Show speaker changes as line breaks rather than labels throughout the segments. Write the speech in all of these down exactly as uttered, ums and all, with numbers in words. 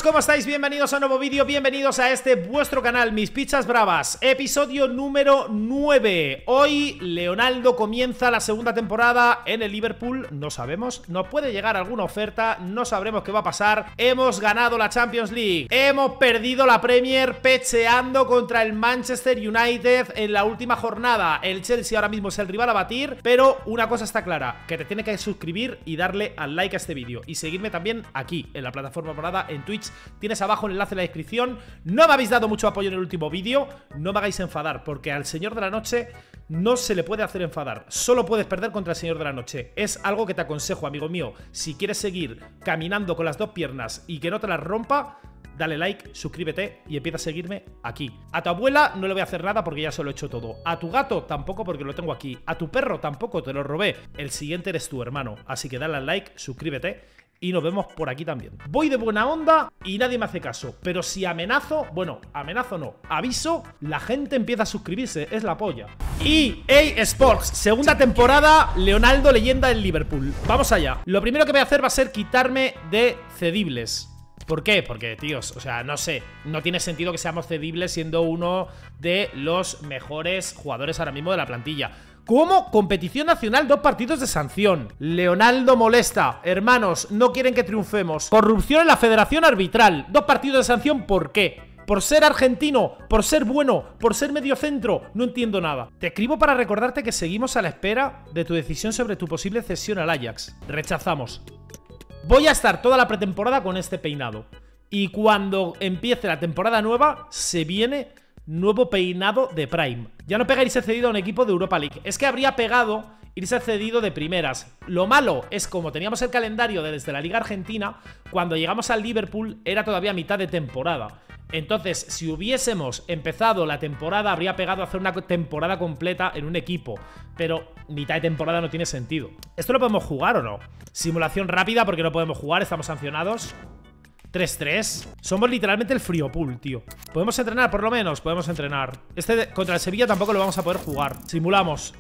¿cómo estáis? Bienvenidos a un nuevo vídeo, bienvenidos a este vuestro canal, Mis Pizzas Bravas, episodio número nueve. Hoy Leonaldo comienza la segunda temporada en el Liverpool, no sabemos, nos puede llegar alguna oferta, no sabremos qué va a pasar. Hemos ganado la Champions League, hemos perdido la Premier pecheando contra el Manchester United en la última jornada. El Chelsea ahora mismo es el rival a batir, pero una cosa está clara, que te tiene que suscribir y darle al like a este vídeo y seguirme también aquí, en la plataforma morada, en Twitch. Tienes abajo el enlace en la descripción. No me habéis dado mucho apoyo en el último vídeo, no me hagáis enfadar, porque al Señor de la Noche no se le puede hacer enfadar. Solo puedes perder contra el Señor de la Noche. Es algo que te aconsejo, amigo mío. Si quieres seguir caminando con las dos piernas y que no te las rompa, dale like, suscríbete y empieza a seguirme aquí. A tu abuela no le voy a hacer nada porque ya se lo he hecho todo. A tu gato tampoco porque lo tengo aquí. A tu perro tampoco, te lo robé. El siguiente eres tu hermano. Así que dale al like, suscríbete y nos vemos por aquí también. Voy de buena onda y nadie me hace caso. Pero si amenazo, bueno, amenazo no, aviso, la gente empieza a suscribirse. Es la polla. E A Sports, segunda temporada, Leonaldo leyenda del Liverpool. Vamos allá. Lo primero que voy a hacer va a ser quitarme de cedibles. ¿Por qué? Porque, tíos, o sea, no sé, no tiene sentido que seamos cedibles siendo uno de los mejores jugadores ahora mismo de la plantilla. ¿Cómo? Competición nacional, dos partidos de sanción. Leonaldo molesta. Hermanos, no quieren que triunfemos. Corrupción en la federación arbitral. Dos partidos de sanción, ¿por qué? ¿Por ser argentino? ¿Por ser bueno? ¿Por ser mediocentro? No entiendo nada. Te escribo para recordarte que seguimos a la espera de tu decisión sobre tu posible cesión al Ajax. Rechazamos. Voy a estar toda la pretemporada con este peinado. Y cuando empiece la temporada nueva, se viene nuevo peinado de Prime. Ya no pega irse cedido a un equipo de Europa League. Es que habría pegado irse cedido de primeras. Lo malo es como teníamos el calendario desde la Liga Argentina, cuando llegamos al Liverpool era todavía mitad de temporada. Entonces, si hubiésemos empezado la temporada, habría pegado a hacer una temporada completa en un equipo. Pero mitad de temporada no tiene sentido. ¿Esto lo podemos jugar o no? Simulación rápida porque no podemos jugar, estamos sancionados. tres tres. Somos literalmente el Friopool, tío. Podemos entrenar, por lo menos, podemos entrenar. Este de, contra el Sevilla tampoco lo vamos a poder jugar. Simulamos.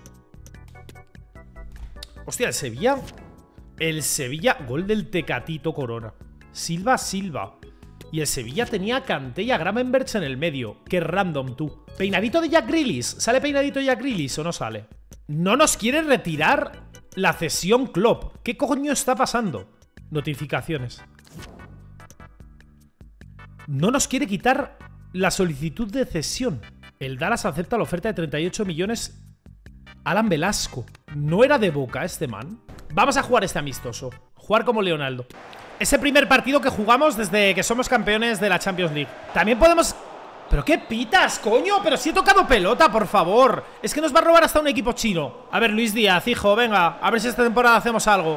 Hostia, el Sevilla. El Sevilla, gol del Tecatito Corona. Silva, Silva. Y el Sevilla tenía a Kanté y a Gravenberch en el medio. Qué random, tú. Peinadito de Jack Grealish. ¿Sale peinadito de Jack Grealish o no sale? No nos quiere retirar la cesión Klopp. ¿Qué coño está pasando? Notificaciones. No nos quiere quitar la solicitud de cesión. El Dallas acepta la oferta de treinta y ocho millones. Alan Velasco. ¿No era de Boca este man? Vamos a jugar este amistoso. Jugar como Leonaldo. Es el primer partido que jugamos desde que somos campeones de la Champions League. También podemos... ¿Pero qué pitas, coño? Pero si he tocado pelota, por favor. Es que nos va a robar hasta un equipo chino. A ver, Luis Díaz, hijo, venga. A ver si esta temporada hacemos algo.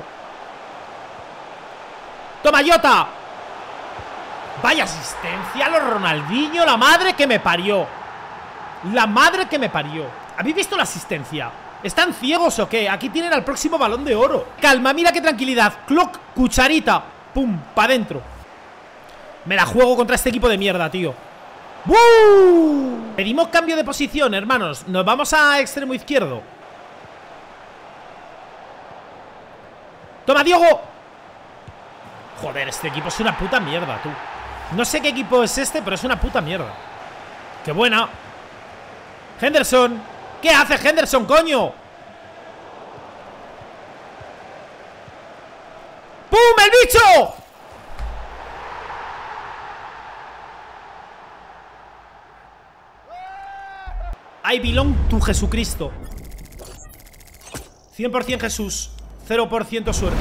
¡Toma, Jota! Vaya asistencia a los Ronaldinho. La madre que me parió. La madre que me parió. ¿Habéis visto la asistencia? ¿Están ciegos o qué? Aquí tienen al próximo Balón de Oro. Calma, mira qué tranquilidad. Clock, cucharita. Pum, pa' dentro. Me la juego contra este equipo de mierda, tío. ¡Woo! Pedimos cambio de posición, hermanos. Nos vamos a extremo izquierdo. ¡Toma, Diogo! Joder, este equipo es una puta mierda, tú. No sé qué equipo es este, pero es una puta mierda. ¡Qué buena! Henderson. ¿Qué hace Henderson, coño? ¡Pum, el bicho! I belong to Jesucristo. cien por cien Jesús, cero por ciento suerte.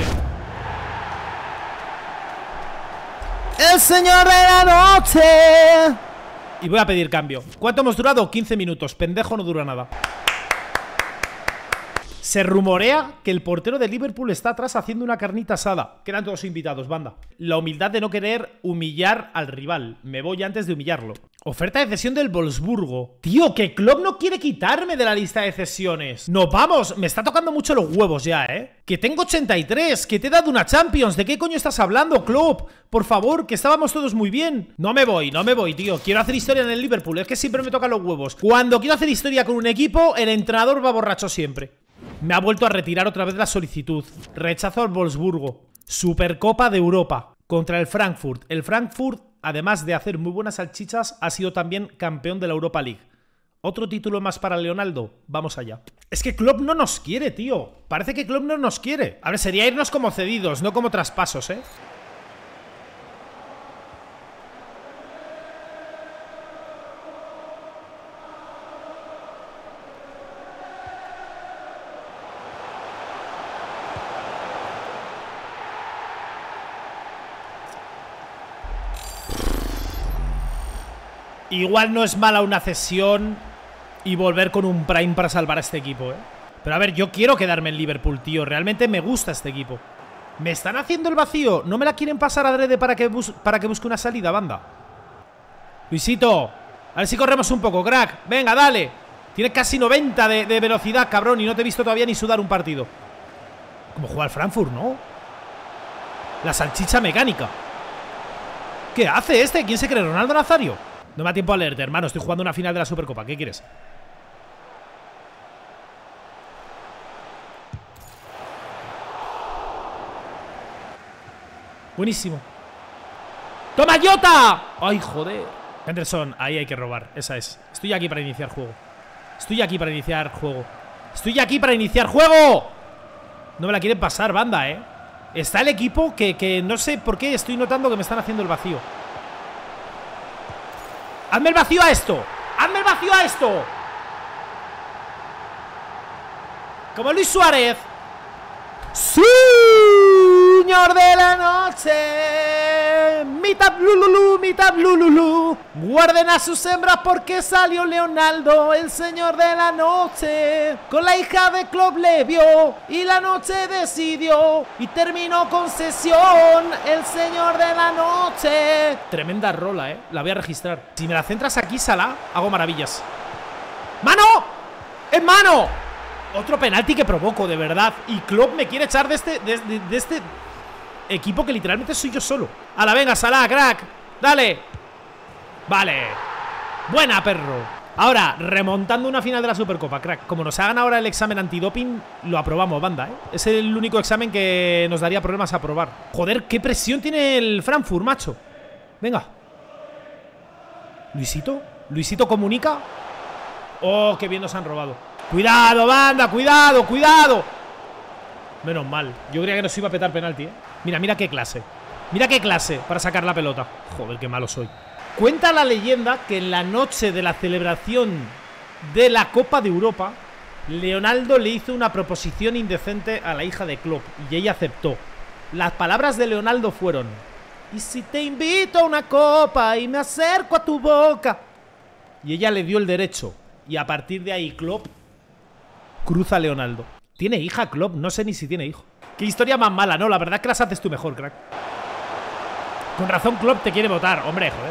El Señor de la Noche. Y voy a pedir cambio. ¿Cuánto hemos durado? quince minutos. Pendejo, no dura nada. Se rumorea que el portero de Liverpool está atrás haciendo una carnita asada. Quedan todos invitados, banda. La humildad de no querer humillar al rival. Me voy antes de humillarlo. Oferta de cesión del Wolfsburgo. Tío, que Klopp no quiere quitarme de la lista de cesiones. No, vamos, me está tocando mucho los huevos ya, ¿eh? Que tengo ochenta y tres, que te he dado una Champions. ¿De qué coño estás hablando, Klopp? Por favor, que estábamos todos muy bien. No me voy, no me voy, tío. Quiero hacer historia en el Liverpool. Es que siempre me tocan los huevos. Cuando quiero hacer historia con un equipo, el entrenador va borracho siempre. Me ha vuelto a retirar otra vez la solicitud. Rechazo al Wolfsburgo. Supercopa de Europa contra el Frankfurt. El Frankfurt además de hacer muy buenas salchichas, ha sido también campeón de la Europa League. ¿Otro título más para Leonaldo? Vamos allá. Es que Klopp no nos quiere, tío. Parece que Klopp no nos quiere. A ver, sería irnos como cedidos, no como traspasos, ¿eh? Igual no es mala una cesión y volver con un Prime para salvar a este equipo, ¿eh? Pero a ver, yo quiero quedarme en Liverpool, tío. Realmente me gusta este equipo. ¿Me están haciendo el vacío? ¿No me la quieren pasar adrede para que, bus para que busque una salida, banda? Luisito, a ver si corremos un poco, crack. Venga, dale. Tiene casi noventa de, de velocidad, cabrón. Y no te he visto todavía ni sudar un partido. Como juega el Frankfurt, ¿no? La salchicha mecánica. ¿Qué hace este? ¿Quién se cree? ¿Ronaldo Nazario? No me da tiempo a leerte, hermano. Estoy jugando una final de la Supercopa. ¿Qué quieres? Buenísimo. ¡Toma, Jota! ¡Ay, joder! Henderson, ahí hay que robar. Esa es. Estoy aquí para iniciar juego. Estoy aquí para iniciar juego. Estoy aquí para iniciar juego. No me la quieren pasar, banda, ¿eh? Está el equipo que, que no sé por qué estoy notando que me están haciendo el vacío. ¡Hazme el vacío a esto! ¡Hazme el vacío a esto! Como Luis Suárez. Señor de la noche, mitad lululú, mitad lululú. Guarden a sus hembras porque salió Leonaldo, el señor de la noche. Con la hija de Klopp le vio y la noche decidió y terminó con sesión, el señor de la noche. Tremenda rola, eh, la voy a registrar. Si me la centras aquí, Salah, hago maravillas. ¡Mano! ¡En mano! Otro penalti que provoco, de verdad. Y Klopp me quiere echar de este, de, de, de este equipo que literalmente soy yo solo. A la venga, Salah, crack. Dale. Vale. Buena, perro. Ahora, remontando una final de la Supercopa, crack. Como nos hagan ahora el examen antidoping, lo aprobamos, banda, ¿eh? Es el único examen que nos daría problemas a aprobar. Joder, qué presión tiene el Frankfurt, macho. Venga. Luisito. Luisito comunica. Oh, qué bien nos han robado. Cuidado, banda, cuidado, cuidado. Menos mal, yo creía que nos iba a petar penalti, ¿eh? Mira, mira qué clase. Mira qué clase para sacar la pelota. Joder, qué malo soy. Cuenta la leyenda que en la noche de la celebración de la Copa de Europa, Leonaldo le hizo una proposición indecente a la hija de Klopp y ella aceptó. Las palabras de Leonaldo fueron: ¿y si te invito a una copa y me acerco a tu boca? Y ella le dio el derecho. Y a partir de ahí Klopp cruza a Leonaldo. ¿Tiene hija Klopp? No sé ni si tiene hijo. Qué historia más mala, ¿no? La verdad es que las haces tú mejor, crack. Con razón Klopp te quiere votar. Hombre, joder.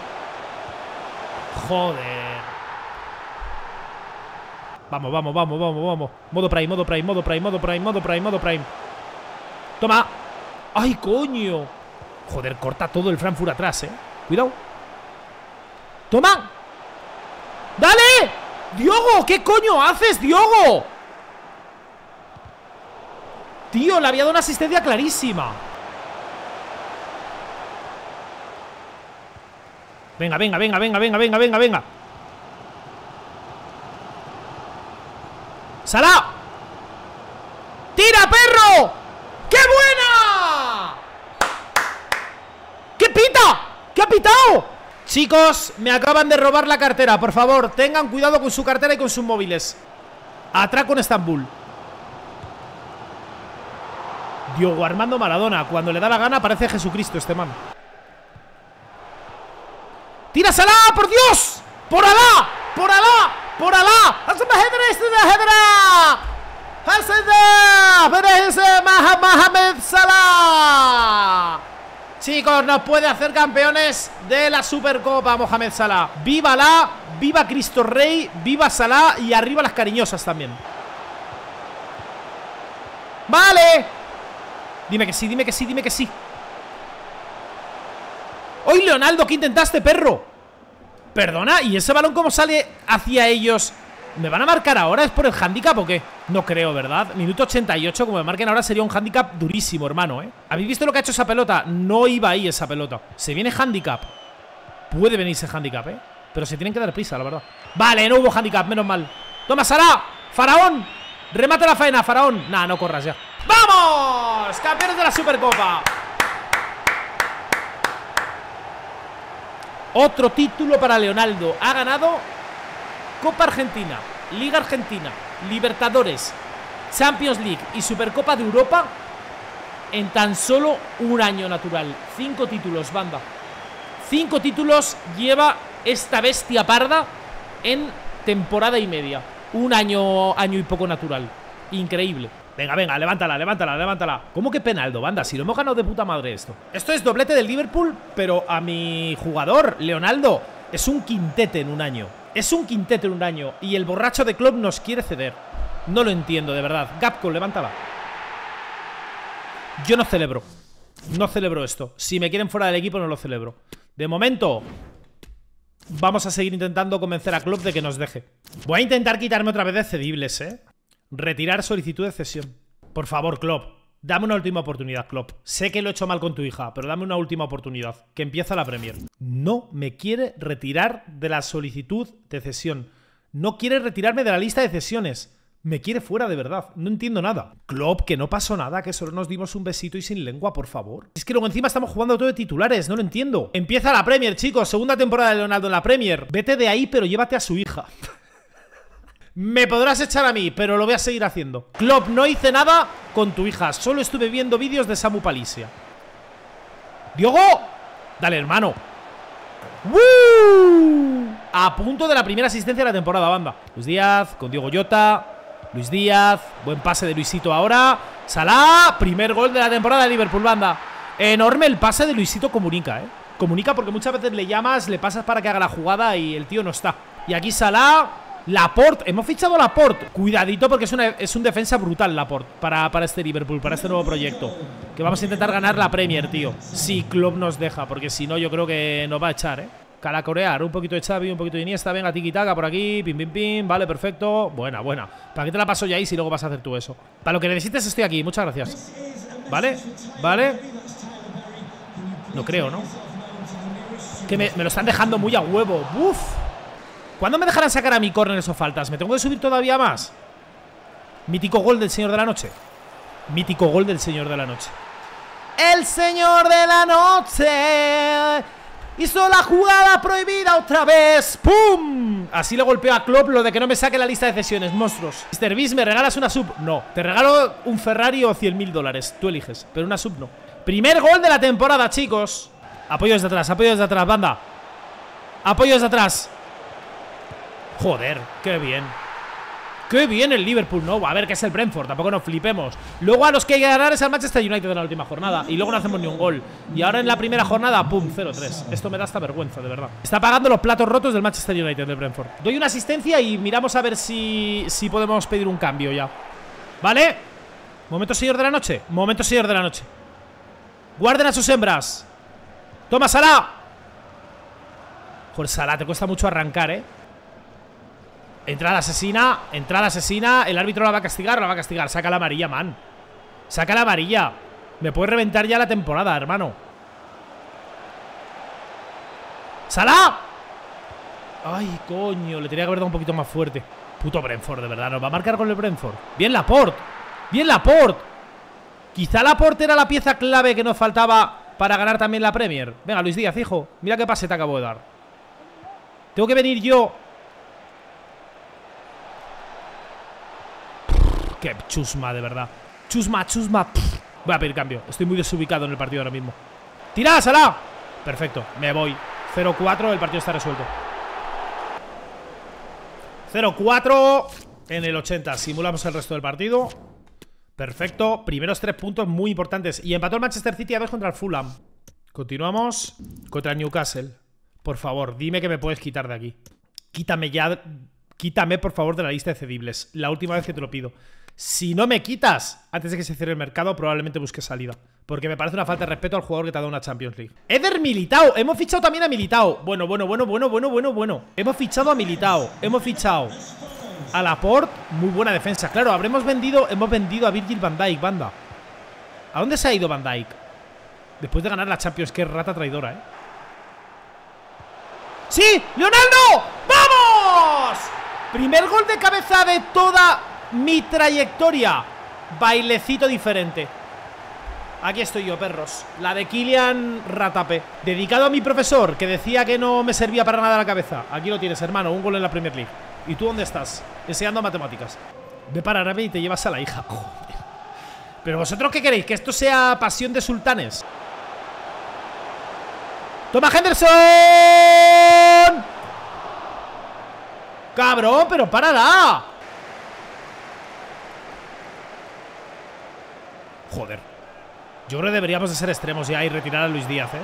Joder. Vamos, vamos, vamos, vamos, vamos. Modo Prime, modo Prime, modo Prime, modo Prime, modo Prime, modo Prime. Toma. ¡Ay, coño! Joder, corta todo el Frankfurt atrás, eh. Cuidado. ¡Toma! ¡Dale! ¡Diogo! ¿Qué coño haces, Diogo? Tío, le había dado una asistencia clarísima. Venga, venga, venga, venga, venga, venga, venga, venga. ¡Salah! ¡Tira, perro! ¡Qué buena! ¿Qué pita? ¿Qué ha pitado? Chicos, me acaban de robar la cartera. Por favor, tengan cuidado con su cartera y con sus móviles. Atraco en Estambul. Diogo Armando Maradona. Cuando le da la gana parece Jesucristo este man. ¡Tira, Salah! ¡Por Dios! ¡Por Alá! ¡Por Alá! ¡Por Alá! Mohamed Salah. Chicos, nos puede hacer campeones de la Supercopa Mohamed Salah. ¡Viva Alá! ¡Viva Cristo Rey! ¡Viva Salah! Y arriba las cariñosas también. ¡Vale! Dime que sí, dime que sí, dime que sí. ¡Hoy, Leonaldo! ¿Qué intentaste, perro? Perdona, ¿y ese balón cómo sale hacia ellos? ¿Me van a marcar ahora? ¿Es por el handicap o qué? No creo, ¿verdad? Minuto ochenta y ocho, como me marquen ahora sería un handicap durísimo, hermano, ¿eh? ¿Habéis visto lo que ha hecho esa pelota? No iba ahí esa pelota. Se viene handicap. Puede venirse handicap, ¿eh? Pero se tienen que dar prisa, la verdad. Vale, no hubo handicap, menos mal. Toma, Salah. Faraón. Remata la faena, Faraón. Nah, no corras ya. ¡Vamos! Campeones de la Supercopa. Otro título para Leonaldo. Ha ganado Copa Argentina, Liga Argentina, Libertadores, Champions League y Supercopa de Europa en tan solo un año natural. Cinco títulos, banda. Cinco títulos lleva esta bestia parda en temporada y media. Un año, año y poco natural. Increíble. Venga, venga, levántala, levántala, levántala. ¿Cómo que penaldo, banda? Si lo hemos ganado de puta madre esto. Esto es doblete del Liverpool, pero a mi jugador, Leonaldo, es un quintete en un año. Es un quintete en un año. Y el borracho de Klopp nos quiere ceder. No lo entiendo, de verdad. Gapco, levántala. Yo no celebro. No celebro esto. Si me quieren fuera del equipo, no lo celebro. De momento, vamos a seguir intentando convencer a Klopp de que nos deje. Voy a intentar quitarme otra vez de cedibles, ¿eh? Retirar solicitud de cesión. Por favor, Klopp, dame una última oportunidad, Klopp. Sé que lo he hecho mal con tu hija, pero dame una última oportunidad. Que empieza la Premier. No me quiere retirar de la solicitud de cesión. No quiere retirarme de la lista de cesiones. Me quiere fuera, de verdad. No entiendo nada. Klopp, que no pasó nada, que solo nos dimos un besito y sin lengua, por favor. Es que luego encima estamos jugando todo de titulares, no lo entiendo. Empieza la Premier, chicos. Segunda temporada de Leonaldo en la Premier. Vete de ahí, pero llévate a su hija. Me podrás echar a mí, pero lo voy a seguir haciendo. Klopp, no hice nada con tu hija. Solo estuve viendo vídeos de Samu Palicia. ¡Diogo! Dale, hermano. ¡Woo! A punto de la primera asistencia de la temporada, banda. Luis Díaz con Diogo Jota. Luis Díaz, buen pase de Luisito ahora. Salah, primer gol de la temporada de Liverpool, banda. Enorme el pase de Luisito Comunica, eh. Comunica porque muchas veces le llamas, le pasas para que haga la jugada y el tío no está. Y aquí Salah, Laporte, hemos fichado a Laporte. Cuidadito porque es, una, es un defensa brutal Laporte para, para este Liverpool, para este nuevo proyecto. Que vamos a intentar ganar la Premier, tío. Si Klopp nos deja, porque si no yo creo que nos va a echar, eh. Calacorear, un poquito de Xavi, un poquito de Iniesta. Venga, tiki-taka por aquí, pim, pim, pim. Vale, perfecto, buena, buena. ¿Para qué te la paso ya ahí si luego vas a hacer tú eso? Para lo que necesites estoy aquí, muchas gracias. Vale, vale. No creo, ¿no? Que me, me lo están dejando muy a huevo. Uf. ¿Cuándo me dejarán sacar a mi córneres o faltas? ¿Me tengo que subir todavía más? Mítico gol del señor de la noche. Mítico gol del señor de la noche. El señor de la noche hizo la jugada prohibida otra vez. ¡Pum! Así le golpeo a Klopp lo de que no me saque la lista de cesiones, monstruos. mister Beast, ¿me regalas una sub? No. Te regalo un Ferrari o cien mil dólares. Tú eliges, pero una sub no. Primer gol de la temporada, chicos. Apoyo desde atrás, apoyo desde atrás, banda. Apoyo desde atrás. Joder, qué bien. Qué bien el Liverpool, ¿no? A ver, que es el Brentford, tampoco nos flipemos. Luego a los que hay que ganar es al Manchester United en la última jornada. Y luego no hacemos ni un gol. Y ahora en la primera jornada, pum, cero tres. Esto me da hasta vergüenza, de verdad. Está pagando los platos rotos del Manchester United del Brentford. Doy una asistencia y miramos a ver si, si podemos pedir un cambio ya. ¿Vale? Momento señor de la noche. Momento señor de la noche. Guarden a sus hembras. Toma, Salah. Joder, Salah, te cuesta mucho arrancar, ¿eh? Entrada asesina, entrada asesina. El árbitro la va a castigar, la va a castigar. Saca la amarilla, man. Saca la amarilla. Me puede reventar ya la temporada, hermano. ¡Salah! Ay, coño, le tenía que haber dado un poquito más fuerte. Puto Brentford, de verdad, nos va a marcar con el Brentford. Bien Laporte, bien Laporte. Quizá Laporte era la pieza clave que nos faltaba para ganar también la Premier. Venga, Luis Díaz, hijo, mira qué pase te acabo de dar. Tengo que venir yo. Qué chusma, de verdad. Chusma, chusma. Pff. Voy a pedir cambio. Estoy muy desubicado en el partido ahora mismo. ¡Tira, Salah! Perfecto, me voy. cero cuatro, el partido está resuelto. cero cuatro en el ochenta. Simulamos el resto del partido. Perfecto. Primeros tres puntos muy importantes. Y empató el Manchester City a dos contra el Fulham. Continuamos contra el Newcastle. Por favor, dime que me puedes quitar de aquí. Quítame ya. Quítame, por favor, de la lista de cedibles. La última vez que te lo pido. Si no me quitas antes de que se cierre el mercado, probablemente busque salida. Porque me parece una falta de respeto al jugador que te ha dado una Champions League. Eder Militao. Hemos fichado también a Militao. Bueno, bueno, bueno, bueno, bueno, bueno, bueno. Hemos fichado a Militao. Hemos fichado a Laporte. Muy buena defensa. Claro, habremos vendido. Hemos vendido a Virgil van Dijk, banda. ¿A dónde se ha ido Van Dijk? Después de ganar la Champions. Qué rata traidora, eh. ¡Sí! ¡Leonardo! ¡Vamos! Primer gol de cabeza de toda mi trayectoria. Bailecito diferente. Aquí estoy yo, perros. La de Kylian Ratape. Dedicado a mi profesor, que decía que no me servía para nada la cabeza. Aquí lo tienes, hermano, un gol en la Premier League. ¿Y tú dónde estás? Enseñando matemáticas. Ve para Arabia y te llevas a la hija. Joder. ¿Pero vosotros qué queréis? ¿Que esto sea pasión de sultanes? ¡Toma, Henderson! ¡Cabrón, pero párala! Joder. Yo creo que deberíamos de ser extremos ya y retirar a Luis Díaz, ¿eh?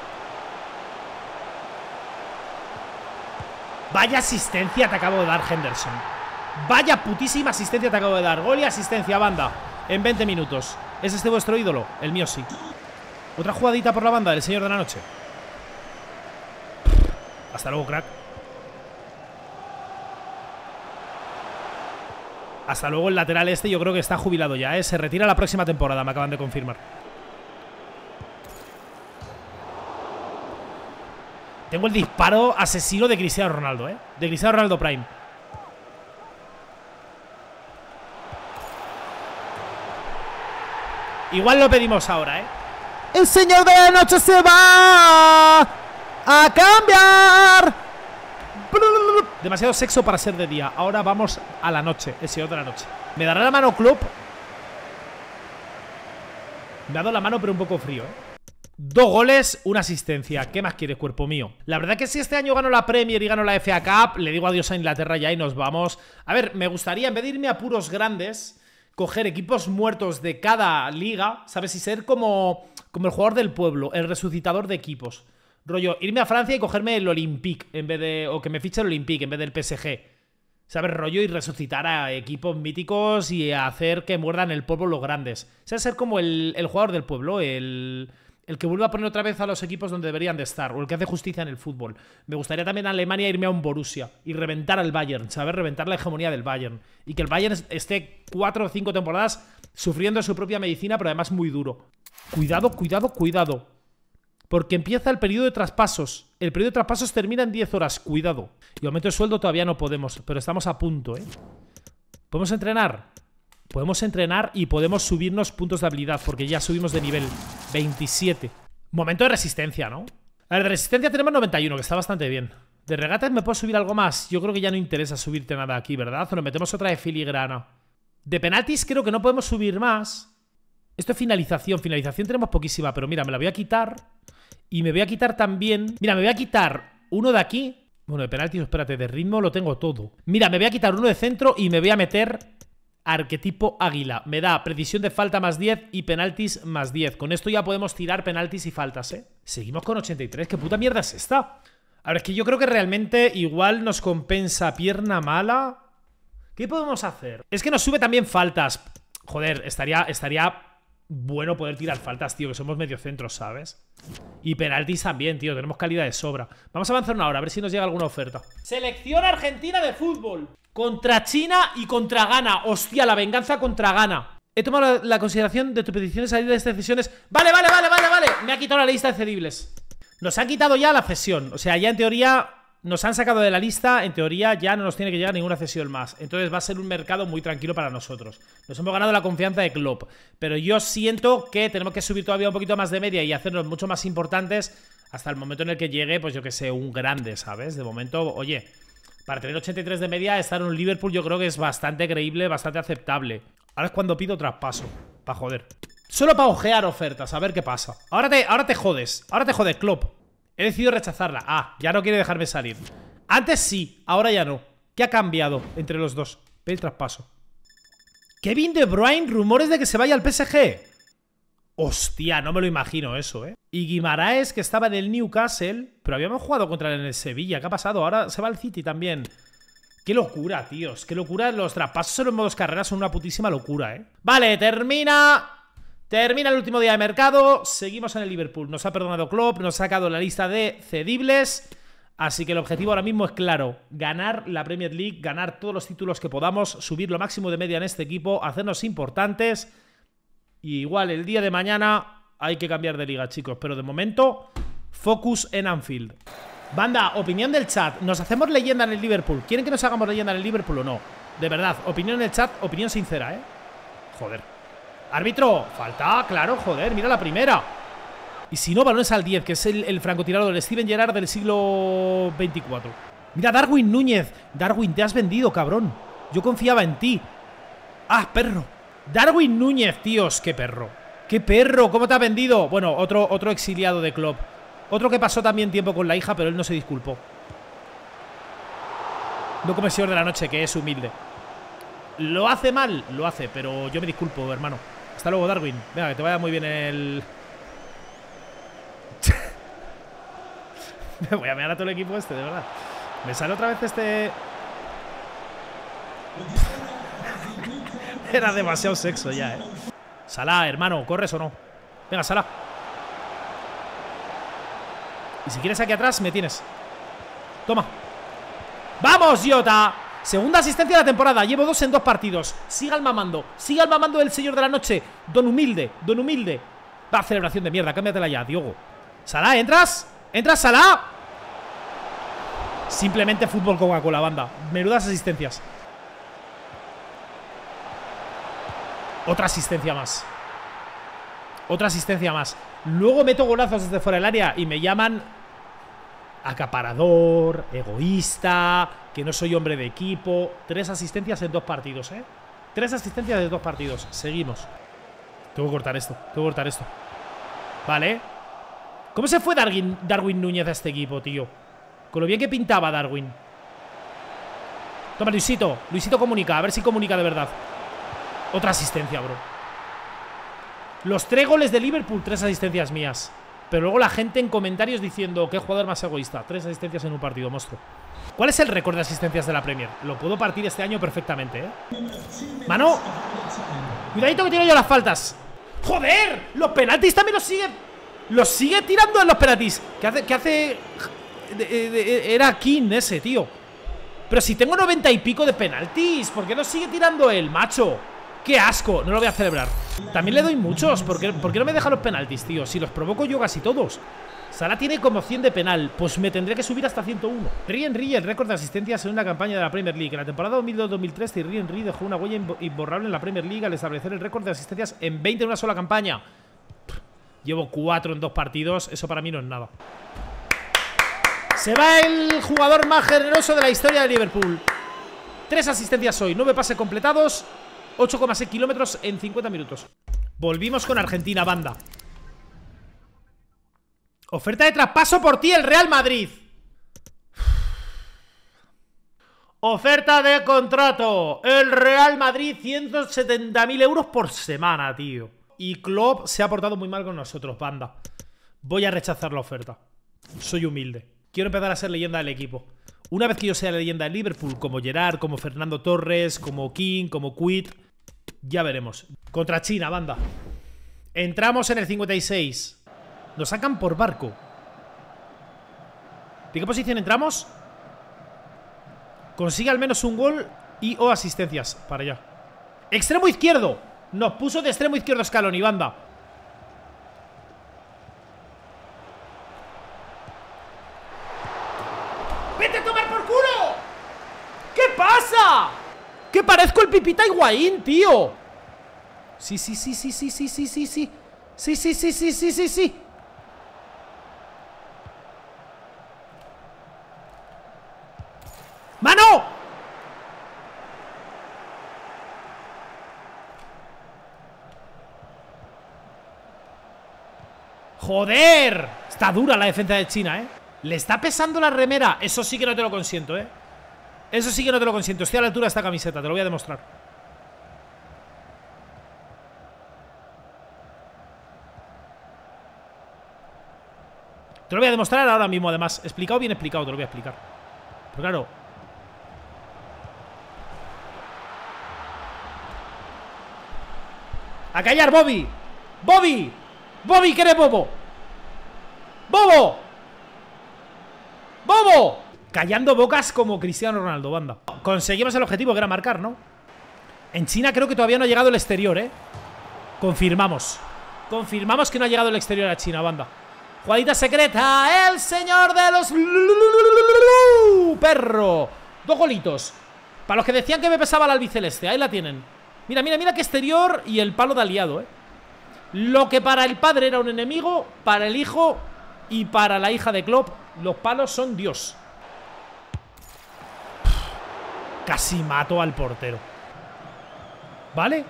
Vaya asistencia te acabo de dar, Henderson. Vaya putísima asistencia te acabo de dar. Gol y asistencia, banda, en veinte minutos. ¿Es este vuestro ídolo? El mío sí. Otra jugadita por la banda del señor de la noche. Hasta luego, crack. Hasta luego el lateral este. Yo creo que está jubilado ya, ¿eh? Se retira la próxima temporada, me acaban de confirmar. Tengo el disparo asesino de Cristiano Ronaldo, ¿eh? De Cristiano Ronaldo Prime. Igual lo pedimos ahora, ¿eh? El señor de la noche se va a cambiar. Demasiado sexo para ser de día. Ahora vamos a la noche. El señor de la noche. ¿Me dará la mano Klopp? Me ha dado la mano pero un poco frío, ¿eh? Dos goles, una asistencia. ¿Qué más quieres, cuerpo mío? La verdad que si este año gano la Premier y gano la F A Cup, le digo adiós a Inglaterra ya y nos vamos. A ver, me gustaría, en vez de irme a puros grandes, coger equipos muertos de cada liga, ¿sabes? Y ser como, como el jugador del pueblo, el resucitador de equipos. Rollo, irme a Francia y cogerme el Olympique en vez de... O que me fiche el Olympique en vez del P S G. ¿Sabes? Rollo, y resucitar a equipos míticos y hacer que muerdan el polvo los grandes. O sea, ser como el, el jugador del pueblo, el... El que vuelva a poner otra vez a los equipos donde deberían de estar. O el que hace justicia en el fútbol. Me gustaría también a Alemania irme a un Borussia y reventar al Bayern, ¿sabes? Reventar la hegemonía del Bayern. Y que el Bayern esté cuatro o cinco temporadas sufriendo su propia medicina, pero además muy duro. Cuidado, cuidado, cuidado. Porque empieza el periodo de traspasos. El periodo de traspasos termina en diez horas. Cuidado. Y aumento de sueldo todavía no podemos, pero estamos a punto, ¿eh? ¿Podemos entrenar? Podemos entrenar y podemos subirnos puntos de habilidad, porque ya subimos de nivel veintisiete. Momento de resistencia, ¿no? A ver, de resistencia tenemos noventa y uno, que está bastante bien. De regatas me puedo subir algo más. Yo creo que ya no interesa subirte nada aquí, ¿verdad? O nos metemos otra de filigrana. De penaltis creo que no podemos subir más. Esto es finalización. Finalización tenemos poquísima, pero mira, me la voy a quitar. Y me voy a quitar también... Mira, me voy a quitar uno de aquí. Bueno, de penaltis, espérate, de ritmo lo tengo todo. Mira, me voy a quitar uno de centro y me voy a meter... Arquetipo águila. Me da precisión de falta más diez y penaltis más diez. Con esto ya podemos tirar penaltis y faltas, ¿eh? Seguimos con ochenta y tres. ¿Qué puta mierda es esta? A ver, es que yo creo que realmente igual nos compensa pierna mala. ¿Qué podemos hacer? Es que nos sube también faltas. Joder, estaría, estaría bueno poder tirar faltas, tío, que somos medio centros, ¿sabes? Y penaltis también, tío. Tenemos calidad de sobra. Vamos a avanzar una hora, a ver si nos llega alguna oferta. Selección argentina de fútbol. Contra China y contra Ghana. Hostia, la venganza contra Ghana. He tomado la, la consideración de tu petición de salir de estas decisiones. Vale, vale, vale, vale, vale. Me ha quitado la lista de cedibles. Nos han quitado ya la cesión. O sea, ya en teoría nos han sacado de la lista. En teoría ya no nos tiene que llegar ninguna cesión más. Entonces va a ser un mercado muy tranquilo para nosotros. Nos hemos ganado la confianza de Klopp. Pero yo siento que tenemos que subir todavía un poquito más de media y hacernos mucho más importantes hasta el momento en el que llegue, pues yo que sé, un grande, ¿sabes? De momento, oye... Para tener ochenta y tres de media, estar en un Liverpool yo creo que es bastante creíble, bastante aceptable. Ahora es cuando pido traspaso. Para joder. Solo para ojear ofertas, a ver qué pasa. Ahora te, ahora te jodes. Ahora te jodes, Klopp. He decidido rechazarla. Ah, ya no quiere dejarme salir. Antes sí, ahora ya no. ¿Qué ha cambiado entre los dos? Ve el traspaso. Kevin De Bruyne, rumores de que se vaya al P S G. Hostia, no me lo imagino eso, ¿eh? Y Guimaraes, que estaba en el Newcastle, pero habíamos jugado contra él en el Sevilla. ¿Qué ha pasado? Ahora se va al City también. Qué locura, tíos. Qué locura. Los traspasos en los modos carrera son una putísima locura, ¿eh? Vale, termina... Termina el último día de mercado. Seguimos en el Liverpool. Nos ha perdonado Klopp, nos ha sacado la lista de cedibles. Así que el objetivo ahora mismo es claro. Ganar la Premier League, ganar todos los títulos que podamos, subir lo máximo de media en este equipo, hacernos importantes... Y igual el día de mañana hay que cambiar de liga, chicos. Pero de momento, focus en Anfield. Banda, opinión del chat. ¿Nos hacemos leyenda en el Liverpool? ¿Quieren que nos hagamos leyenda en el Liverpool o no? De verdad, opinión en el chat, opinión sincera, ¿eh? Joder. Árbitro, falta, claro, joder, mira la primera. Y si no, balones al diez, que es el, el francotirador, el Steven Gerrard del siglo veinticuatro. Mira, Darwin Núñez. Darwin, te has vendido, cabrón. Yo confiaba en ti. Ah, perro. Darwin Núñez, tíos, qué perro. Qué perro, ¿cómo te has vendido? Bueno, otro, otro exiliado de Klopp. Otro que pasó también tiempo con la hija, pero él no se disculpó. No como el señor de la noche, que es humilde. ¿Lo hace mal? Lo hace, pero yo me disculpo, hermano. Hasta luego, Darwin. Venga, que te vaya muy bien el... Me voy a mear a todo el equipo este, de verdad. Me sale otra vez este... Era demasiado sexo ya, eh. Salah, hermano, ¿corres o no? Venga, Salah. Y si quieres aquí atrás, me tienes. Toma. ¡Vamos, Jota! Segunda asistencia de la temporada. Llevo dos en dos partidos. Siga el mamando. Siga el mamando del señor de la noche. Don humilde. Don humilde. Va, celebración de mierda. Cámbiatela ya, Diogo. Salah, ¿entras? ¿Entras, Salah? Simplemente fútbol Coca-Cola, banda. Menudas asistencias. Otra asistencia más. Otra asistencia más. Luego meto golazos desde fuera del área y me llaman acaparador, egoísta, que no soy hombre de equipo. Tres asistencias en dos partidos, ¿eh? Tres asistencias en dos partidos. Seguimos. Tengo que cortar esto. Tengo que cortar esto. Vale. ¿Cómo se fue Darwin, Darwin Núñez a este equipo, tío? Con lo bien que pintaba Darwin. Toma, Luisito. Luisito comunica. A ver si comunica de verdad. Otra asistencia, bro. Los tres goles de Liverpool, tres asistencias mías. Pero luego la gente en comentarios diciendo qué jugador más egoísta. Tres asistencias en un partido, monstruo. ¿Cuál es el récord de asistencias de la Premier? Lo puedo partir este año perfectamente, ¿eh? Mano. Cuidadito que tiro yo las faltas. ¡Joder! Los penaltis también los sigue. Los sigue tirando en los penaltis. ¿Qué hace? ¿Qué hace? De, de, de, era King ese, tío. Pero si tengo noventa y pico de penaltis, ¿por qué los sigue tirando él, macho? ¡Qué asco! No lo voy a celebrar. También le doy muchos. ¿Por qué, ¿Por qué no me deja los penaltis, tío? Si los provoco yo casi todos. Salah tiene como cien de penal. Pues me tendré que subir hasta ciento uno. Thierry Henry, el récord de asistencias en una campaña de la Premier League. En la temporada dos mil dos dos mil tres, Thierry Henry dejó una huella imborrable en la Premier League al establecer el récord de asistencias en veinte en una sola campaña. Llevo cuatro en dos partidos. Eso para mí no es nada. Se va el jugador más generoso de la historia de Liverpool. Tres asistencias hoy, nueve pases completados, ocho coma seis kilómetros en cincuenta minutos. Volvimos con Argentina, banda. Oferta de traspaso por ti, el Real Madrid. Oferta de contrato. El Real Madrid, ciento setenta mil euros por semana, tío. Y Klopp se ha portado muy mal con nosotros, banda. Voy a rechazar la oferta. Soy humilde. Quiero empezar a ser leyenda del equipo. Una vez que yo sea la leyenda de Liverpool, como Gerrard, como Fernando Torres, como King, como Quid, ya veremos. Contra China, banda. Entramos en el cincuenta y seis. Nos sacan por barco. ¿De qué posición entramos? Consigue al menos un gol y o asistencias para allá. Extremo izquierdo. Nos puso de extremo izquierdo Scaloni, banda. ¡Vete a tomar por culo! ¿Qué pasa? Que parezco el Pipita Higuaín, tío. Sí, sí, sí, sí, sí, sí, sí, sí, sí. Sí, sí, sí, sí, sí, sí, sí. ¡Mano! ¡Joder! Está dura la defensa de China, ¿eh? Le está pesando la remera. Eso sí que no te lo consiento, ¿eh? Eso sí que no te lo consiento. Estoy a la altura de esta camiseta, te lo voy a demostrar. Te lo voy a demostrar ahora mismo, además. Explicado, bien explicado, te lo voy a explicar. Pero claro. ¡A callar, Bobby! ¡Bobby! ¡Bobby, que eres bobo! ¡Bobo! ¡Bobo! Callando bocas como Cristiano Ronaldo, banda. Conseguimos el objetivo, que era marcar, ¿no? En China creo que todavía no ha llegado el exterior, ¿eh? Confirmamos. Confirmamos que no ha llegado el exterior a China, banda. Jugadita secreta. El señor de los... Perro. Dos golitos. Para los que decían que me pesaba la albiceleste. Ahí la tienen. Mira, mira, mira qué exterior. Y el palo de aliado, eh. Lo que para el padre era un enemigo, para el hijo y para la hija de Klopp, los palos son Dios. Casi mato al portero. ¿Vale?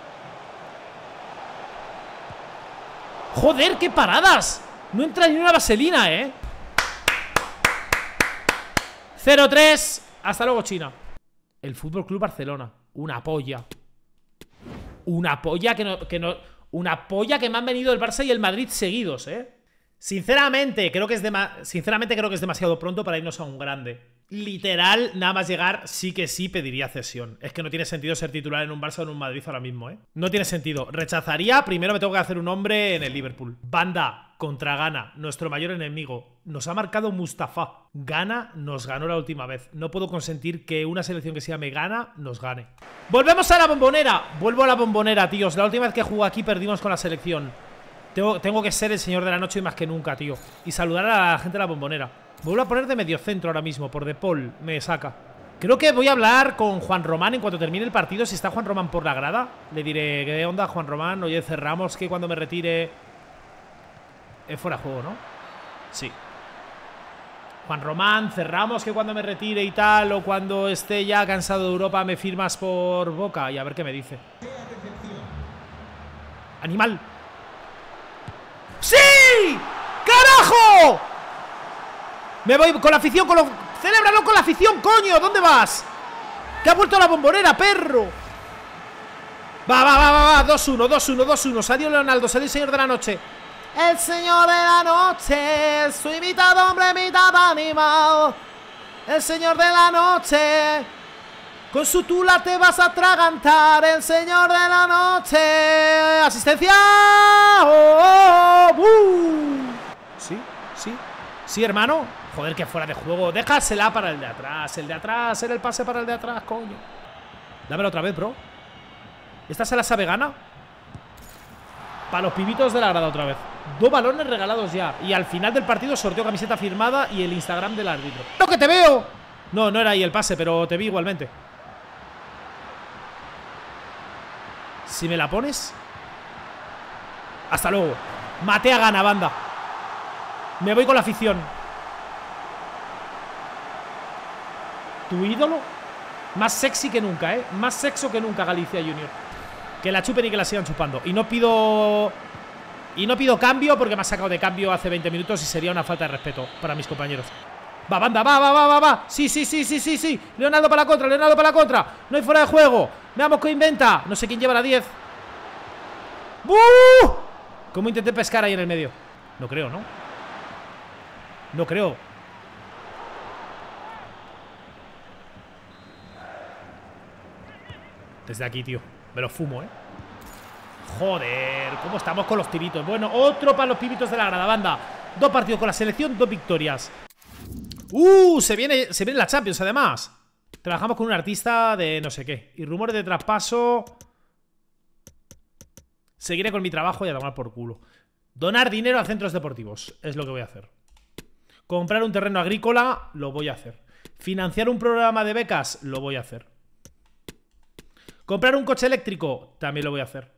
Joder, qué paradas. No entra ni una vaselina, eh. cero tres. Hasta luego, China. El Fútbol Club Barcelona. Una polla. Una polla que no, que no... Una polla que me han venido el Barça y el Madrid seguidos, eh. Sinceramente, creo que es dema... Sinceramente creo que es demasiado pronto para irnos a un grande. Literal, nada más llegar, sí que sí pediría cesión. Es que no tiene sentido ser titular en un Barça o en un Madrid ahora mismo, ¿eh? No tiene sentido. Rechazaría, primero me tengo que hacer un hombre en el Liverpool. Banda contra Ghana, nuestro mayor enemigo. Nos ha marcado Mustafa. Ghana nos ganó la última vez. No puedo consentir que una selección que se llame Ghana nos gane. Volvemos a la Bombonera. Vuelvo a la Bombonera, tíos. La última vez que jugué aquí perdimos con la selección. Tengo, tengo que ser el señor de la noche y más que nunca, tío. Y saludar a la gente de la Bombonera. Vuelvo a poner de medio centro ahora mismo. Por De Paul me saca. Creo que voy a hablar con Juan Román en cuanto termine el partido. Si está Juan Román por la grada, le diré: ¿qué onda, Juan Román? Oye, cerramos que cuando me retire es fuera de juego, ¿no? Sí. Juan Román, cerramos que cuando me retire y tal, o cuando esté ya cansado de Europa, me firmas por Boca. Y a ver qué me dice. ¡Animal! ¡Sí! ¡Carajo! Me voy con la afición, con lo... ¡Celébralo con la afición, coño! ¿Dónde vas? ¡Que ha vuelto a la Bombonera, perro! Va, va, va, va, va. dos uno, dos uno, dos uno. Salió Leonaldo, salió el señor de la noche. El señor de la noche. Soy mitad hombre, mitad animal. El señor de la noche. Con su tula te vas a atragantar. El señor de la noche. Asistencia. Oh, oh, uh. Sí, sí. Sí, hermano. Joder, que fuera de juego. Déjasela para el de atrás. El de atrás. Era el pase para el de atrás, coño. Dámelo otra vez, bro. ¿Esta se la sabe Gana? Para los pibitos de la grada otra vez. Dos balones regalados ya. Y al final del partido sorteo camiseta firmada y el Instagram del árbitro. ¡No, que te veo! No, no era ahí el pase, pero te vi igualmente. Si me la pones. Hasta luego. Maté a Gana, banda. Me voy con la afición. Tu ídolo. Más sexy que nunca, eh. Más sexo que nunca, Galicia Junior. Que la chupen y que la sigan chupando. Y no pido... Y no pido cambio porque me ha sacado de cambio hace veinte minutos y sería una falta de respeto para mis compañeros. Va, banda, va, va, va, va, va. Sí, sí, sí, sí, sí, sí. Leonardo para la contra, Leonardo para la contra. No hay fuera de juego. Veamos qué inventa. No sé quién lleva la diez. ¡Buh! ¿Cómo intenté pescar ahí en el medio? No creo, ¿no? No creo. Desde aquí, tío. Me lo fumo, ¿eh? Joder, ¿cómo estamos con los tiritos? Bueno, otro para los pibitos de la grada, banda. Dos partidos con la selección, dos victorias. Uh, se viene, se viene la Champions, además. Trabajamos con un artista de no sé qué. Y rumores de traspaso. Seguiré con mi trabajo y a tomar por culo. Donar dinero a centros deportivos. Es lo que voy a hacer. Comprar un terreno agrícola. Lo voy a hacer. Financiar un programa de becas. Lo voy a hacer. Comprar un coche eléctrico. También lo voy a hacer.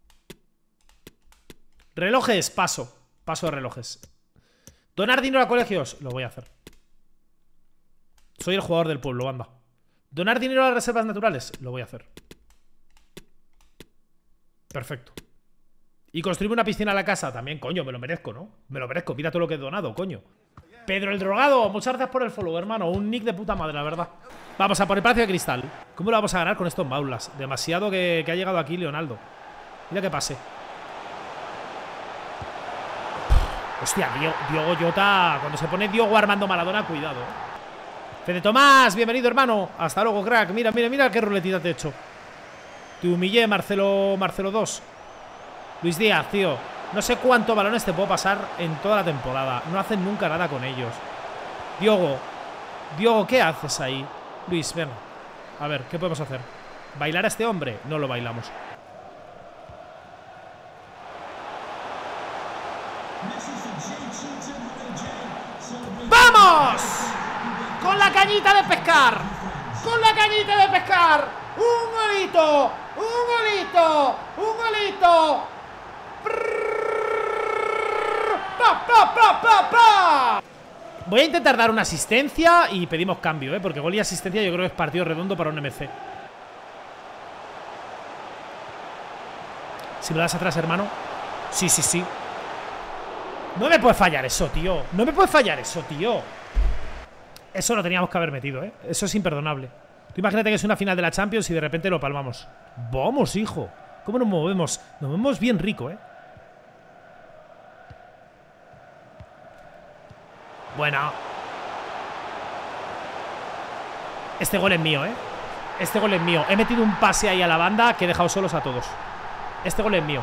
Relojes. Paso. Paso de relojes. Donar dinero a colegios. Lo voy a hacer. Soy el jugador del pueblo, banda. Donar dinero a las reservas naturales. Lo voy a hacer. Perfecto. Y construir una piscina a la casa. También, coño, me lo merezco, ¿no? Me lo merezco, mira todo lo que he donado, coño. Pedro el Drogado, muchas gracias por el follow, hermano. Un nick de puta madre, la verdad. Vamos a por el Palacio de Cristal. ¿Cómo lo vamos a ganar con estos maulas? Demasiado que, que ha llegado aquí Leonardo. Mira que pase. Hostia, Diogo, Diogo Jota. Cuando se pone Diogo Armando Maradona, cuidado, eh. Fede Tomás, bienvenido, hermano. Hasta luego, crack. Mira, mira, mira qué ruletita te he hecho. Te humillé, Marcelo, Marcelo dos. Luis Díaz, tío. No sé cuántos balones te puedo pasar en toda la temporada. No hacen nunca nada con ellos. Diogo. Diogo, ¿qué haces ahí? Luis, ven. A ver, ¿qué podemos hacer? ¿Bailar a este hombre? No lo bailamos. cañita de pescar. Con la cañita de pescar. Un golito. Un golito. Un golito. ¡Pa, pa, pa, pa, pa! Voy a intentar dar una asistencia y pedimos cambio, ¿eh? Porque gol y asistencia yo creo que es partido redondo para un M C. Si me lo das atrás, hermano. Sí, sí, sí. No me puede fallar eso, tío. No me puede fallar eso, tío. Eso lo teníamos que haber metido, ¿eh? Eso es imperdonable. Tú imagínate que es una final de la Champions y de repente lo palmamos. Vamos, hijo. ¿Cómo nos movemos? Nos movemos bien rico, ¿eh? Bueno. Este gol es mío, ¿eh? Este gol es mío. He metido un pase ahí a la banda que he dejado solos a todos. Este gol es mío.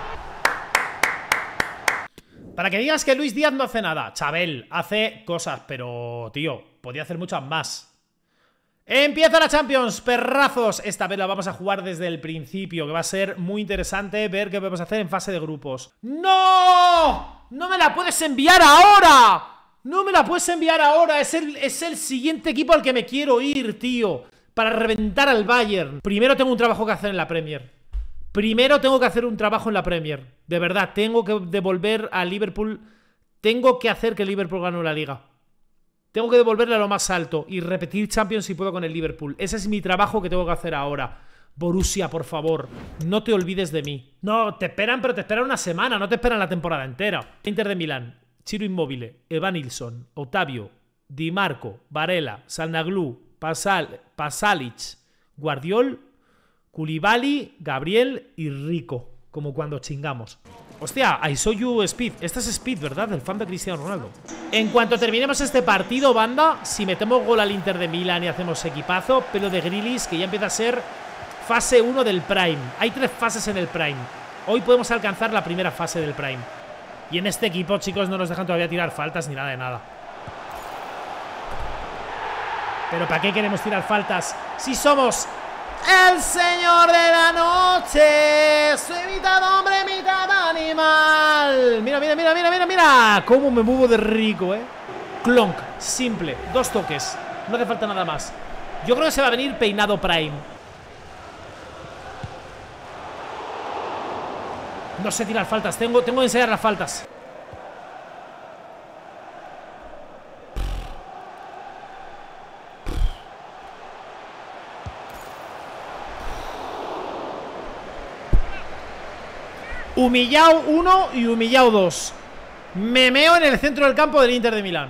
Para que digas que Luis Díaz no hace nada. Chabel hace cosas, pero, tío, podía hacer muchas más. Empieza la Champions, perrazos. Esta vez la vamos a jugar desde el principio, que va a ser muy interesante ver qué podemos hacer en fase de grupos. ¡No! ¡No me la puedes enviar ahora! ¡No me la puedes enviar ahora! Es el, es el siguiente equipo al que me quiero ir, tío. Para reventar al Bayern. Primero tengo un trabajo que hacer en la Premier. Primero tengo que hacer un trabajo en la Premier. De verdad, tengo que devolver a Liverpool. Tengo que hacer que Liverpool gane la Liga. Tengo que devolverle a lo más alto y repetir Champions si puedo con el Liverpool. Ese es mi trabajo que tengo que hacer ahora. Borussia, por favor, no te olvides de mí. No, te esperan, pero te esperan una semana. No te esperan la temporada entera. Inter de Milán, Ciro Immobile, Evanilson, Otavio, Di Marco, Varela, Zalnaglu, Pasal, Pasalic, Guardiol, Koulibaly, Gabriel y Rico. Como cuando chingamos. Hostia, I saw you Speed. Esta es Speed, ¿verdad? El fan de Cristiano Ronaldo. En cuanto terminemos este partido, banda, si metemos gol al Inter de Milán y hacemos equipazo, pelo de Grealish, que ya empieza a ser fase uno del Prime. Hay tres fases en el Prime. Hoy podemos alcanzar la primera fase del Prime. Y en este equipo, chicos, no nos dejan todavía tirar faltas ni nada de nada. Pero ¿para qué queremos tirar faltas si somos el señor de la noche? Soy mitad hombre, mitad animal. Mira, mira, mira, mira, mira, mira. Cómo me muevo de rico, eh. Clonk, simple, dos toques. No hace falta nada más. Yo creo que se va a venir peinado Prime. No sé tirar faltas, tengo, tengo que enseñar las faltas. Humillado uno y humillado dos. Me meo en el centro del campo del Inter de Milán.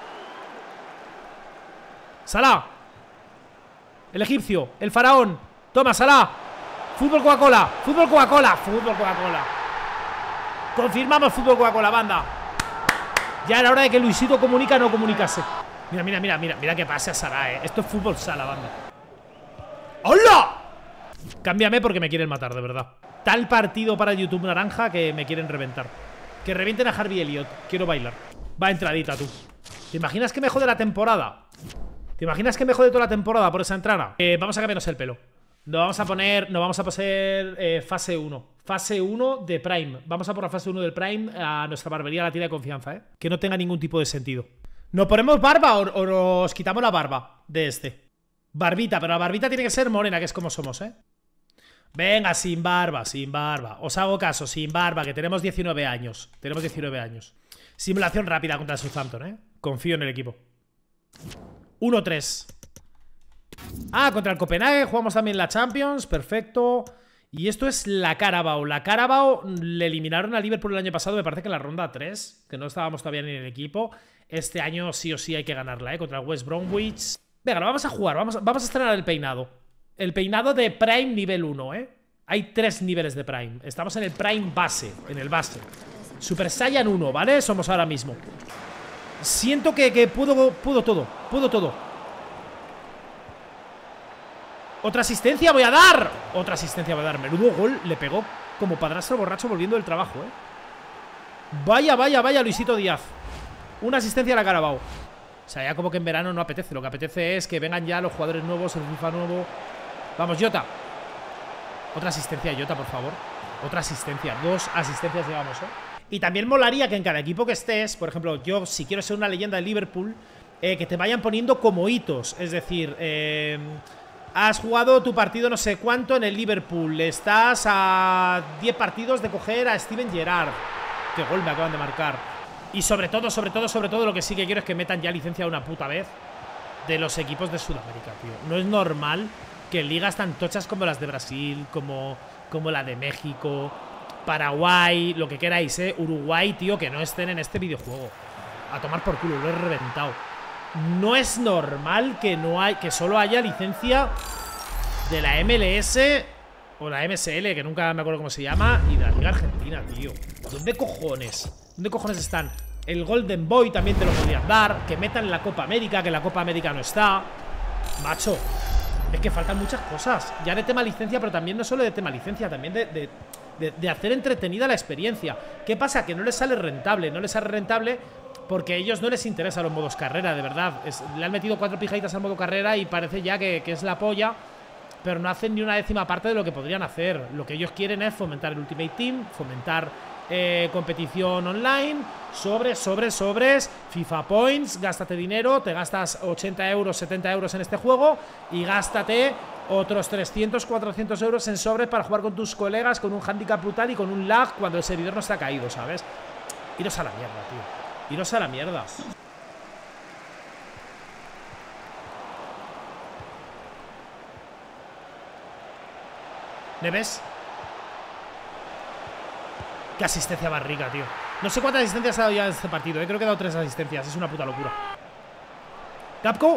Salah. El egipcio, el faraón. Toma, Salah. Fútbol Coca-Cola, fútbol Coca-Cola, fútbol Coca-Cola. Confirmamos fútbol Coca-Cola, banda. Ya era hora de que Luisito Comunica no comunicase. Mira, mira, mira, mira, mira que pase a Salah, eh. Esto es fútbol sala, banda. ¡Hola! Cámbiame porque me quieren matar, de verdad. Tal partido para YouTube naranja que me quieren reventar. Que revienten a Harvey Elliott. Quiero bailar. Va entradita, tú. ¿Te imaginas que me jode la temporada? ¿Te imaginas que me jode toda la temporada por esa entrada? Eh, vamos a cambiarnos el pelo. Nos vamos a poner, nos vamos a pasar eh, fase uno. Fase uno de Prime. Vamos a por la fase uno del Prime a nuestra barbería, la tienda de confianza, ¿eh? Que no tenga ningún tipo de sentido. ¿Nos ponemos barba o, o nos quitamos la barba de este? Barbita, pero la barbita tiene que ser morena, que es como somos, ¿eh? Venga, sin barba, sin barba. Os hago caso, sin barba, que tenemos diecinueve años. Tenemos diecinueve años. Simulación rápida contra el Southampton, ¿eh? Confío en el equipo. uno tres. Ah, contra el Copenhague jugamos también la Champions. Perfecto. Y esto es la Carabao. La Carabao le eliminaron a Liverpool el año pasado, me parece que en la ronda tres, que no estábamos todavía ni en el equipo. Este año sí o sí hay que ganarla, ¿eh? Contra el West Bromwich. Venga, lo vamos a jugar. Vamos, vamos a estrenar el peinado. El peinado de Prime nivel uno, ¿eh? Hay tres niveles de Prime. Estamos en el Prime base, en el base. Super Saiyan uno, ¿vale? Somos ahora mismo. Siento que, que puedo, puedo todo. Puedo todo. Otra asistencia voy a dar. Otra asistencia voy a dar. Menudo gol le pegó como padrastro borracho volviendo del trabajo, ¿eh? Vaya, vaya, vaya Luisito Díaz. Una asistencia a la Carabao. O sea, ya como que en verano no apetece. Lo que apetece es que vengan ya los jugadores nuevos, el FIFA nuevo. Vamos, Jota. Otra asistencia a Jota, por favor. Otra asistencia, dos asistencias llevamos, ¿eh? Y también molaría que en cada equipo que estés, por ejemplo, yo si quiero ser una leyenda de Liverpool, eh, que te vayan poniendo como hitos. Es decir, eh, has jugado tu partido no sé cuánto en el Liverpool, estás a diez partidos de coger a Steven Gerrard. Qué gol me acaban de marcar. Y sobre todo, sobre todo, sobre todo, lo que sí que quiero es que metan ya licencia una puta vez de los equipos de Sudamérica, tío. No es normal que ligas tan tochas como las de Brasil, como, como la de México, Paraguay, lo que queráis, eh Uruguay, tío, que no estén en este videojuego. A tomar por culo, lo he reventado. No es normal que no hay, que solo haya licencia de la M L S o la M S L, que nunca me acuerdo cómo se llama, y de la Liga Argentina, tío. ¿Dónde cojones? ¿Dónde cojones están? El Golden Boy también te lo podrían dar. Que metan la Copa América, que la Copa América no está. Macho, es que faltan muchas cosas. Ya de tema licencia, pero también no solo de tema licencia, también de, de, de, de hacer entretenida la experiencia. ¿Qué pasa? Que no les sale rentable. No les sale rentable porque a ellos no les interesa los modos carrera, de verdad. Es, le han metido cuatro pijaditas al modo carrera y parece ya que, que es la polla, pero no hacen ni una décima parte de lo que podrían hacer. Lo que ellos quieren es fomentar el Ultimate Team, fomentar eh, competición online, sobres, sobres, sobres, FIFA Points, gástate dinero, te gastas ochenta euros, setenta euros en este juego y gástate otros trescientos, cuatrocientos euros en sobres para jugar con tus colegas con un handicap brutal y con un lag cuando el servidor no está caído, ¿sabes? Iros a la mierda, tío. Iros a la mierda. ¿Neves? Qué asistencia más rica, tío. No sé cuántas asistencias ha dado ya en este partido, ¿eh? Creo que ha dado tres asistencias. Es una puta locura. Capco.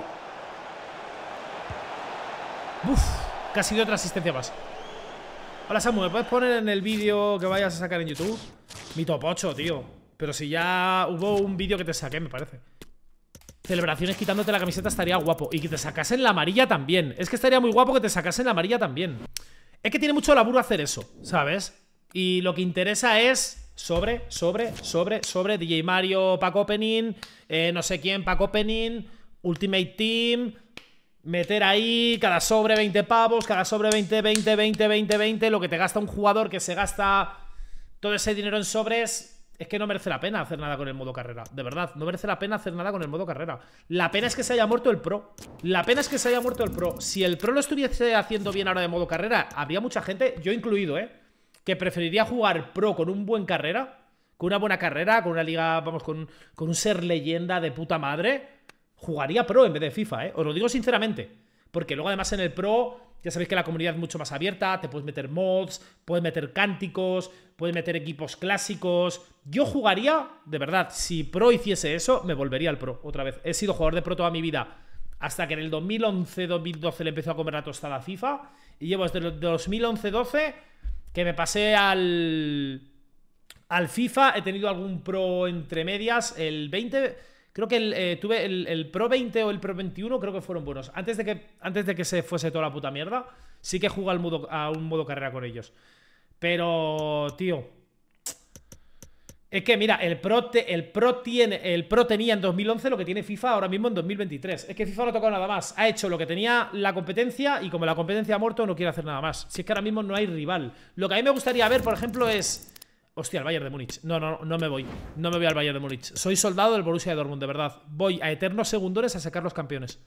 Uf, casi dio otra asistencia más. Hola Samu, ¿me puedes poner en el vídeo que vayas a sacar en YouTube? Mi top ocho, tío. Pero si ya hubo un vídeo que te saqué, me parece. Celebraciones quitándote la camiseta estaría guapo. Y que te sacasen la amarilla también. Es que estaría muy guapo que te sacasen la amarilla también. Es que tiene mucho laburo hacer eso, ¿sabes? Y lo que interesa es sobre, sobre, sobre, sobre D J Mario, pack opening, eh, no sé quién, pack opening, Ultimate Team, meter ahí cada sobre veinte pavos, cada sobre veinte, veinte, veinte, veinte, veinte, lo que te gasta un jugador que se gasta todo ese dinero en sobres. Es que no merece la pena hacer nada con el modo carrera. De verdad, no merece la pena hacer nada con el modo carrera. La pena es que se haya muerto el pro. La pena es que se haya muerto el pro. Si el pro lo estuviese haciendo bien ahora de modo carrera, habría mucha gente, yo incluido, ¿eh? Que preferiría jugar pro con un buen carrera, con una buena carrera, con una liga, vamos, con, con un ser leyenda de puta madre. Jugaría pro en vez de FIFA, ¿eh? Os lo digo sinceramente. Porque luego además en el pro, ya sabéis que la comunidad es mucho más abierta. Te puedes meter mods, puedes meter cánticos, puedes meter equipos clásicos. Yo jugaría, de verdad, si pro hiciese eso, me volvería al pro otra vez. He sido jugador de pro toda mi vida, hasta que en el dos mil once, dos mil doce le empezó a comer la tostada a FIFA. Y llevo desde el dos mil once doce que me pasé al al FIFA. He tenido algún pro entre medias. El veinte, creo que el, eh, tuve el, el Pro veinte o el Pro veintiuno, creo que fueron buenos. Antes de que, antes de que se fuese toda la puta mierda, sí que jugué al modo, a un modo carrera con ellos. Pero, tío, es que mira, el Pro, te, el, Pro tiene, el Pro tenía en dos mil once lo que tiene FIFA ahora mismo en dos mil veintitrés. Es que FIFA no ha tocado nada más. Ha hecho lo que tenía la competencia y como la competencia ha muerto no quiere hacer nada más. Si es que ahora mismo no hay rival. Lo que a mí me gustaría ver, por ejemplo, es... Hostia, el Bayern de Múnich. No, no, no me voy. No me voy al Bayern de Múnich. Soy soldado del Borussia de Dortmund, de verdad. Voy a eternos segundores a sacar los campeones.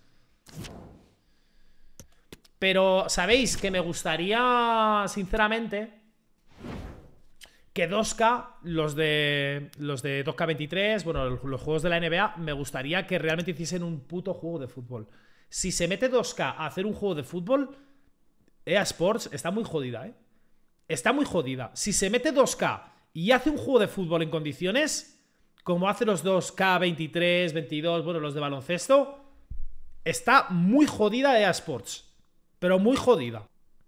Pero, ¿sabéis? Que me gustaría, sinceramente, que dos K, los de los de dos K veintitrés, bueno, los juegos de la N B A, me gustaría que realmente hiciesen un puto juego de fútbol. Si se mete dos K a hacer un juego de fútbol, E A Sports está muy jodida, ¿eh? Está muy jodida. Si se mete dos K y hace un juego de fútbol en condiciones, como hace los dos K veintitrés, veintidós, bueno, los de baloncesto, está muy jodida E A Sports. Pero muy jodida.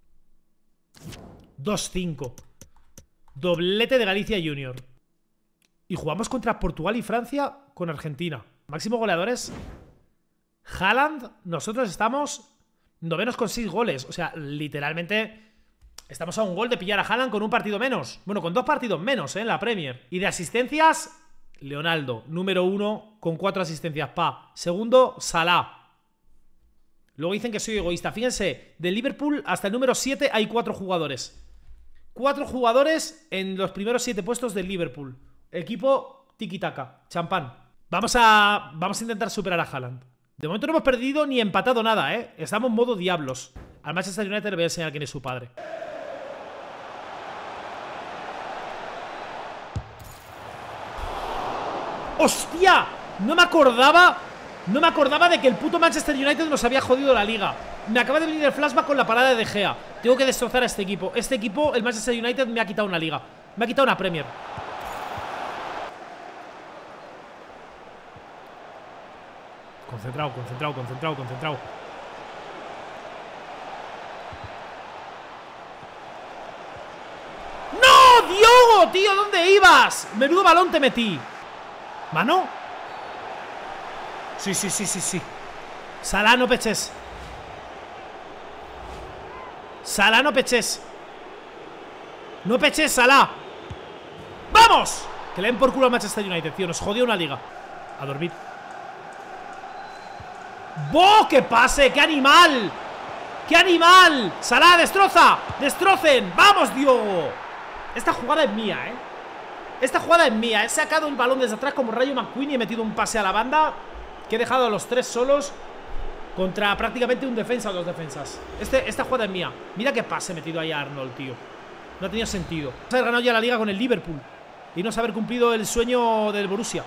dos cinco. Doblete de Galicia Junior. Y jugamos contra Portugal y Francia con Argentina. Máximo goleadores Haaland. Nosotros estamos novenos con seis goles. O sea, literalmente estamos a un gol de pillar a Haaland con un partido menos. Bueno, con dos partidos menos, ¿eh? En la Premier. Y de asistencias, Leonardo, número uno con cuatro asistencias. Pa. Segundo, Salah. Luego dicen que soy egoísta. Fíjense, de Liverpool hasta el número siete hay cuatro jugadores. Cuatro jugadores en los primeros siete puestos del Liverpool. Equipo tiki-taka, champán. Vamos a, vamos a intentar superar a Haaland. De momento no hemos perdido ni empatado nada, ¿eh? Estamos en modo diablos. Al Manchester United le voy a enseñar quién es su padre. ¡Hostia! No me acordaba No me acordaba de que el puto Manchester United nos había jodido la liga. Me acaba de venir el flashback con la parada de De Gea. Tengo que destrozar a este equipo. Este equipo, el Manchester United, me ha quitado una liga. Me ha quitado una Premier. Concentrado, concentrado, concentrado, concentrado. ¡No! ¡Diogo, tío! ¿Dónde ibas? Menudo balón te metí. ¿Mano? Sí, sí, sí, sí, sí. Salah, no peches. Salah, no peches. No peches, Salah. ¡Vamos! Que le den por culo al Manchester United, tío. Nos jodió una liga. A dormir. ¡Boh! ¡Qué pase! ¡Qué animal! ¡Qué animal! Salah, destroza. Destrocen. ¡Vamos, Diogo! Esta jugada es mía, ¿eh? Esta jugada es mía. He sacado el balón desde atrás como Rayo McQueen y he metido un pase a la banda que he dejado a los tres solos contra prácticamente un defensa o dos defensas. Este, esta jugada es mía. Mira qué pase he metido ahí a Arnold, tío. No ha tenido sentido. Vamos a haber ganado ya la liga con el Liverpool y no haber cumplido el sueño del Borussia.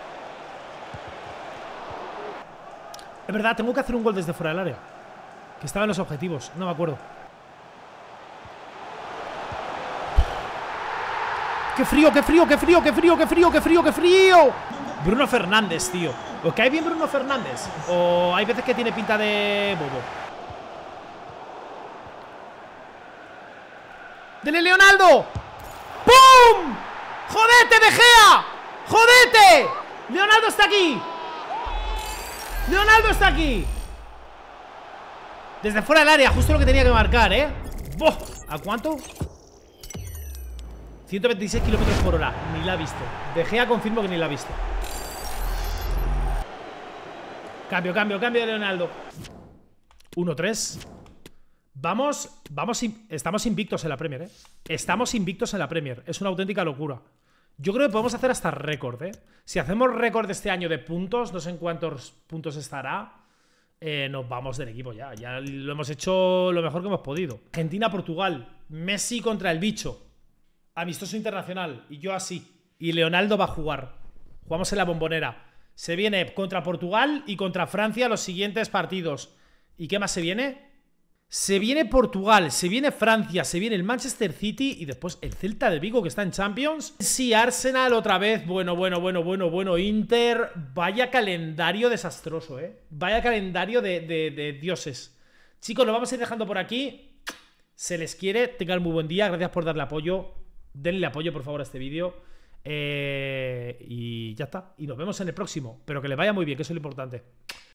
Es verdad, tengo que hacer un gol desde fuera del área, que estaba en los objetivos, no me acuerdo. ¡Qué frío, qué frío, qué frío, qué frío, qué frío, qué frío, qué frío! Bruno Fernández, tío. ¿Os cae bien Bruno Fernández? O hay veces que tiene pinta de bobo. ¡Dele, Leonardo! ¡Pum! ¡Jodete, De Gea! ¡Jodete! ¡Leonardo está aquí! ¡Leonardo está aquí! Desde fuera del área, justo lo que tenía que marcar, ¿eh? ¡Boh! ¿A cuánto? ciento veintiséis kilómetros por hora. Ni la ha visto. De Gea confirmo que ni la ha visto. Cambio, cambio, cambio de Leonardo. uno tres. Vamos, vamos, estamos invictos en la Premier, ¿eh? Estamos invictos en la Premier. Es una auténtica locura. Yo creo que podemos hacer hasta récord, ¿eh? Si hacemos récord este año de puntos, no sé en cuántos puntos estará, eh, nos vamos del equipo ya. Ya lo hemos hecho lo mejor que hemos podido. Argentina-Portugal. Messi contra el bicho. Amistoso internacional. Y yo así. Y Leonardo va a jugar. Jugamos en la Bombonera. Se viene contra Portugal y contra Francia los siguientes partidos. ¿Y qué más se viene? Se viene Portugal, se viene Francia, se viene el Manchester City y después el Celta de Vigo que está en Champions. Sí, Arsenal otra vez. Bueno, bueno, bueno, bueno, bueno. Inter. Vaya calendario desastroso, ¿eh? Vaya calendario de, de, de dioses. Chicos, lo vamos a ir dejando por aquí. Se les quiere. Tengan muy buen día. Gracias por darle apoyo. Denle apoyo, por favor, a este vídeo. Eh, y ya está. Y nos vemos en el próximo. Pero que les vaya muy bien, que eso es lo importante.